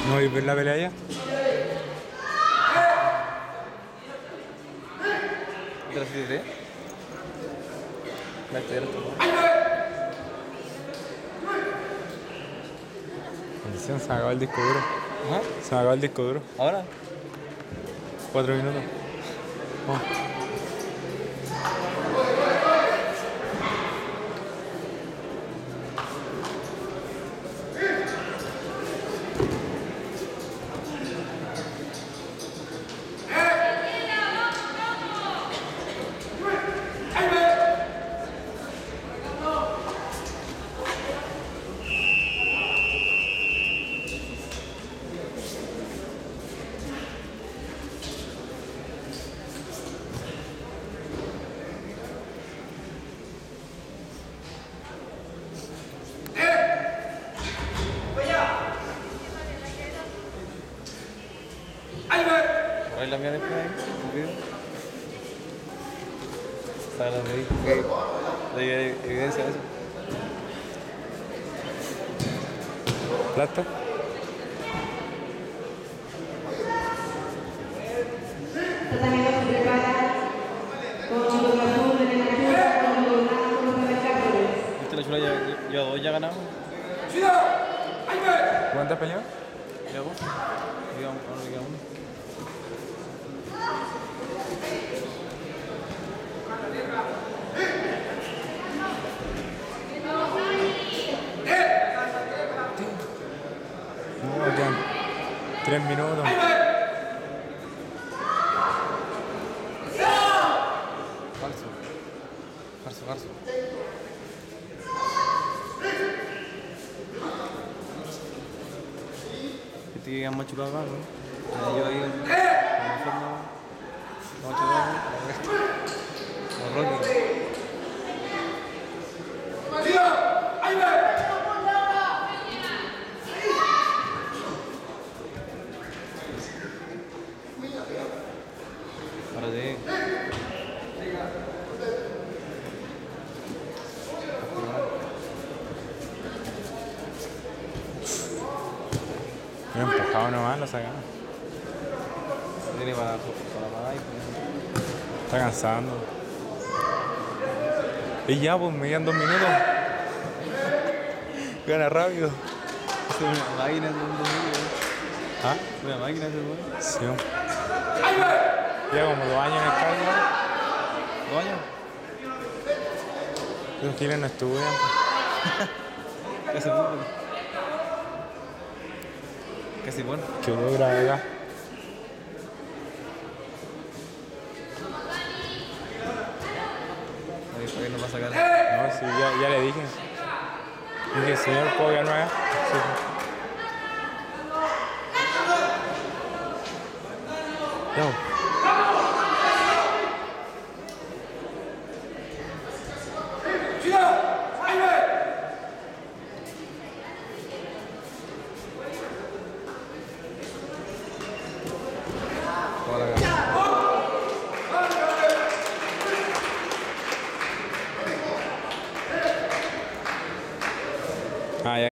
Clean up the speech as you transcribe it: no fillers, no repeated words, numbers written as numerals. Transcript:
¿No vais a ver la pelea ya? Gracias, ¿eh? La estoy Atención, se me acabó el disco duro. ¿Ah? Se me acabó el disco duro. ¿Ahora? 4 minutos. Oh. ¿Ahí la mía después ahí? ¿El video? Sácala de ahí. De evidencia de eso. ¿Plata? Tratamiento se prepara con los de lectura, con los supermercados. ¿Viste la chula? Ya dos ya ganamos. ¿Cuántas peleas? Ya vos. Ahora queda uno. No, quedan 3 minutos. Falso. Falso, falso. Este que quedan machucados acá, ¿no? Yo ahí. Machucados. Como Rocky. Ahora sí. Me he empujado nomás, lo sacamos. Tiene para más. Está cansando. Y ya, pues me quedan 2 minutos. Gana rápido. Es una máquina de un domingo. ¿Ah? Una máquina de un Sí. Lleva como 2 años en el cargo. 2 años. Esos giles no estudian. Casi bueno. Casi bueno. Que dura acá. Ahí para que no va a sacar. No, sí, ya le dije. Dije, señor, ¿puedo ya no es? Sí. Ya. Toda la cara. Ah, ya.